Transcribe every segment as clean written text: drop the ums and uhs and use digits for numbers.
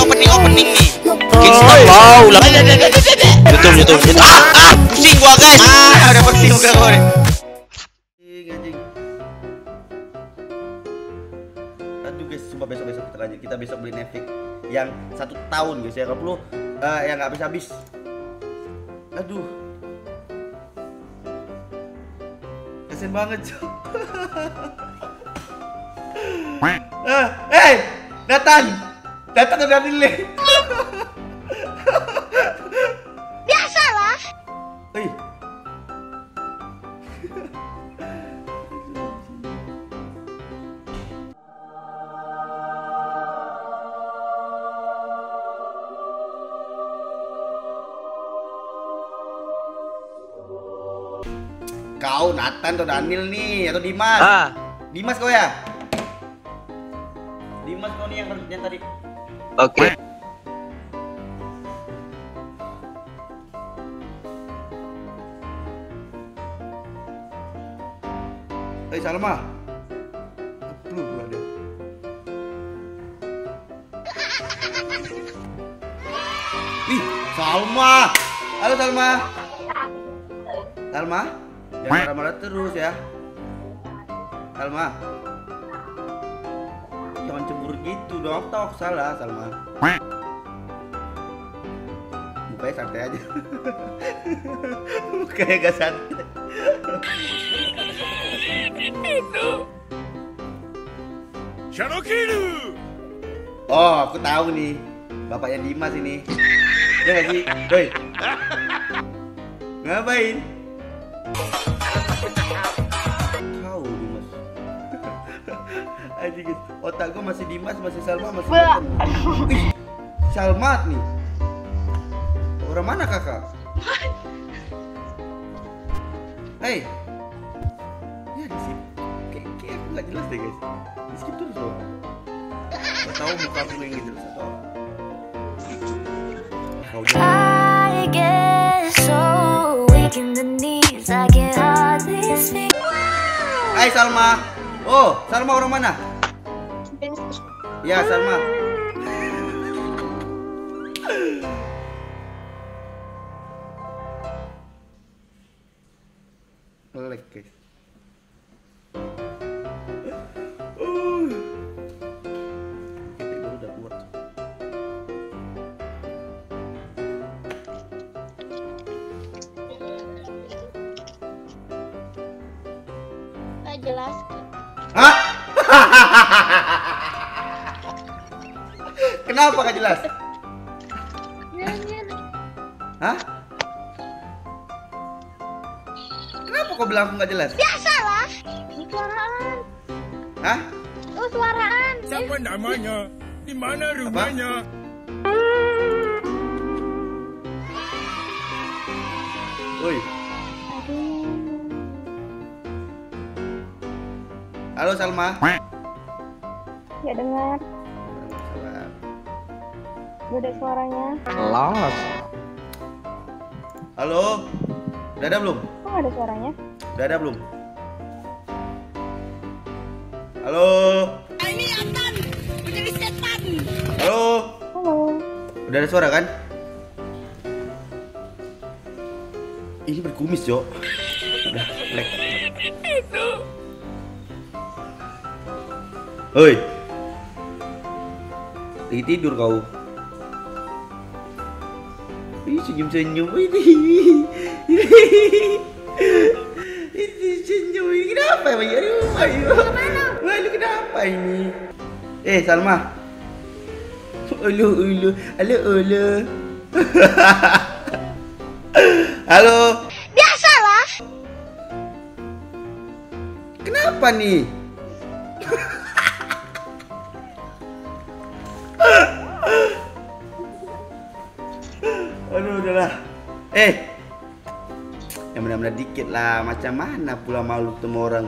opening nih. Bikin stop wow lah. YouTube. Pusing gua guys. Udah pusing gua kemarin. Aduh guys, coba besok kita lanjut. Kita besok beli Netflix yang 1 tahun guys ya. Kalau perlu yang nggak habis. Aduh, kasian banget Cok. Datang udah delay. Biasalah. Kau Nathan atau Daniel nih atau Dimas? Dimas kau ya? Dimas kau nih yang tadi. Oke. Salma. Belum ada. Salma. Halo Salma. Salma, jangan marah-marah terus ya. Salma. Jangan cemburu gitu dong, tau aku salah Salma. Mukanya santai aja. Mukanya gak santai. Oh, aku tahu nih, bapaknya Dimas ini. Ya nggak sih, Doi? Ngapain? Tahu Dimas. Aji guys, otak gue masih Dimas, masih Salma, masih Nathan. Salma nih. Orang mana kakak? Hei. Ya di sini. Kayak aku nggak jelas deh guys. Di skip terus loh. Gak tahu muka aku yang jelas atau. I get so weak in the knees, I can hardly speak. Hai Salma. Oh, Salma orang mana? Ya, Salma. Like guys. Udah kuat. Jelas. Hah? Kenapa gak jelas? Hah? Kenapa kau bilang aku gak jelas? Biasalah. Suaraan. Hah? Oh, suaraan. Siapa namanya? Di mana rumahnya? Woi. Halo Salma. Ya dengar. Udah suaranya. Los. Halo. Udah ada belum? Kok ada suaranya? Udah ada belum? Halo. Ini Atan. Menjadi setan. Halo. Halo. Udah ada suara kan? Ini berkumis, Jo. Udah, lag. Hoi. Lagi tidur kau. Ih, senyum-senyum ini. Ini senyum ini kenapa ya? Ayo. Ayo kenapa ini? Salma. Ulu. Halo. Halo. Biasalah. Kenapa nih? Aduh, udahlah. Yang benar-benar dikit lah. Macam mana pula malu ketemu orang.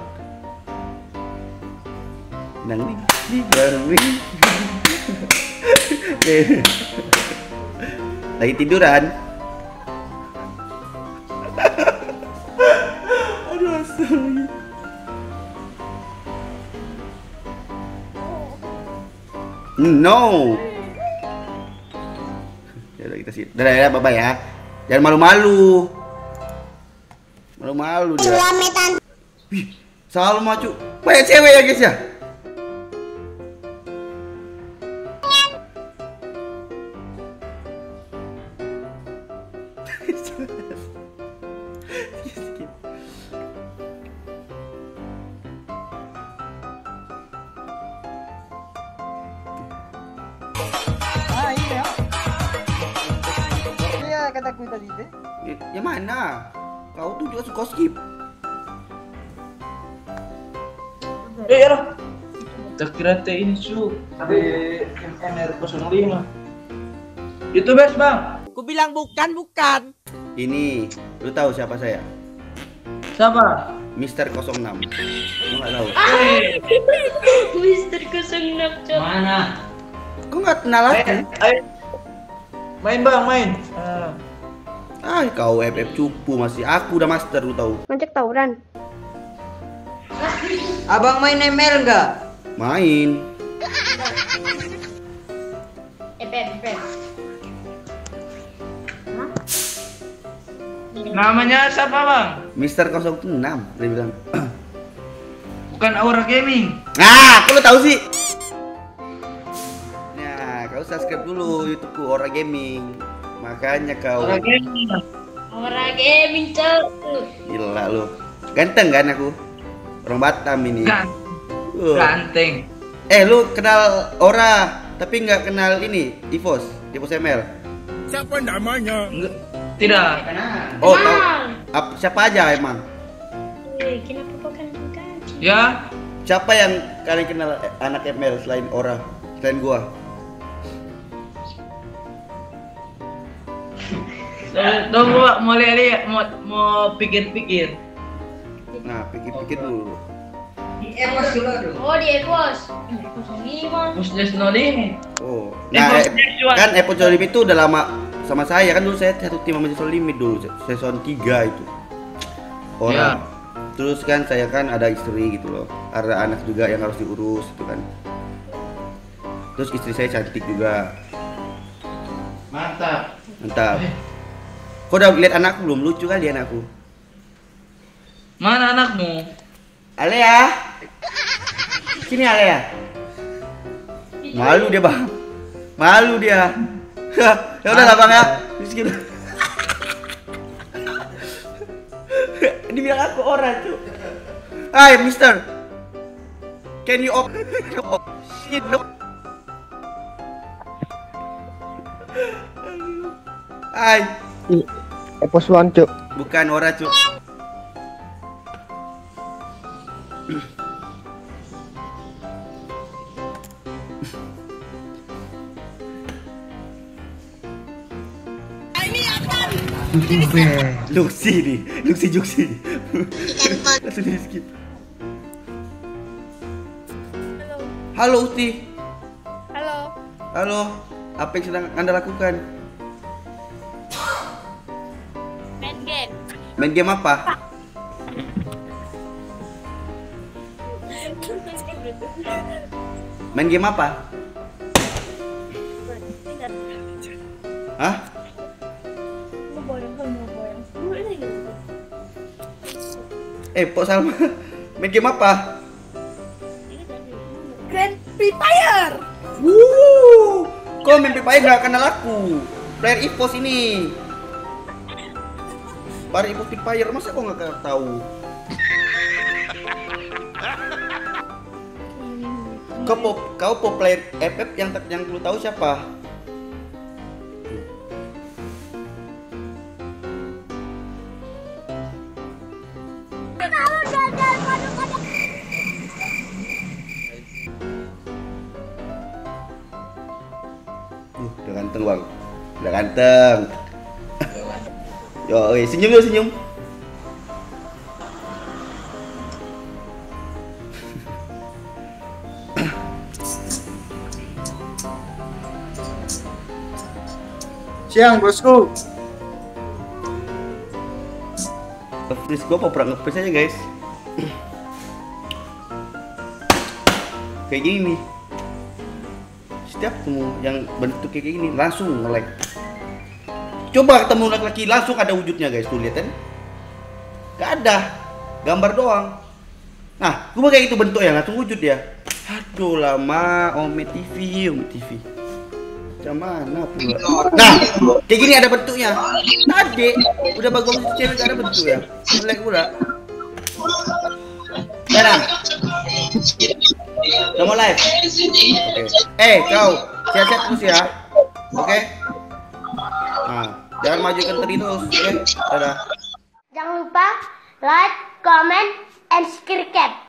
Nang nih, lagi tiduran. Aduh, astaga. No. kita sih. Dadah, bye bye ya. Jangan malu-malu. Malu-malu dia. Wih, Salma cu. Banyak cewek ya guys ya. Iya kataku tadi deh. Yang mana? Kau tuh juga suka skip. Tak kira teh ini su di MR05. YouTubers bang. Ku bilang bukan. Ini, lu tahu siapa saya? Siapa? Mister 06. Lu nggak tahu? Mister 06 cok. Mana? Kau nggak kenal aku? Ayo. Main bang, main. Kau FF cupu masih. Aku udah master, lu tahu? Ngajak tawuran. Abang main ML nggak? Main. Namanya siapa bang? Mister 06, dia bilang. Bukan Aura Gaming. Aku lu tahu sih. Nah, kau subscribe dulu YouTubeku Aura Gaming. Makanya kau. Aura Gaming. Orang gaming cok. Gila lu. Ganteng kan aku? Orang Batam ini. Ganteng. Lu kenal Aura tapi nggak kenal ini Evos ML. Siapa namanya? Tidak. Oh, tahu. Siapa aja emang? Kenapa bukan? Ya. Siapa yang kalian kenal anak ML selain Aura? Selain gua? Tunggu mau lihat mau pikir-pikir. Nah, pikir-pikir dulu. Oh di Evos. 05. Pusdes Noli. Oh, nah kan Epo Jolim itu udah lama sama saya kan, dulu saya satu tim sama Jolim Limit dulu season 3 itu. Orang. Terus kan saya kan ada istri gitu loh, ada anak juga yang harus diurus gitu kan. Terus istri saya cantik juga. Mantap. Kau udah lihat anakku belum? Lucu kali anakku. Mana anakmu? Alea. Sini Alea. Malu dia bang. Malu dia. Ya udah lah bang ya. Ini bilang aku orang cuy. Hai Mister. Can you open? Shit no. Hai. Epos One cuk. Bukan Ora cuy. Luxi nih, Luxi Juxi. Langsung di skip. Halo Uti. Halo. Apa yang sedang Anda lakukan? Main game apa? Main game apa? Hah? Pok Salma, main game apa? Grand Free Fire. Kok main Free Fire nggak kenal aku? Player Evos ini. Para Evos Free Fire, masa kok nggak tahu? Kau pop player FF yang lu tahu siapa? Udah ganteng bang, udah ganteng. Yo, senyum dulu senyum. Siang bosku. Nge-freeze gua apa pernah nge-freeze aja guys. Kayak gini nih. Setiap temu yang bentuk kayak gini langsung nge-lag. Coba ketemu laki-laki langsung ada wujudnya guys, tuh lihat kan? Gak ada, gambar doang. Nah, gua kayak gitu bentuknya langsung wujud ya. Aduh lama, Ome TV. Macam mana pula? Nah, kayak gini ada bentuknya. Tadi udah bagus cewek gak ada bentuknya. Jelek pula. Sekarang udah mau live. Okay. Kau siap-siap terus ya. Oke? Nah, jangan majukan tadi terus. Oke? Dadah. Jangan lupa like, comment, and subscribe.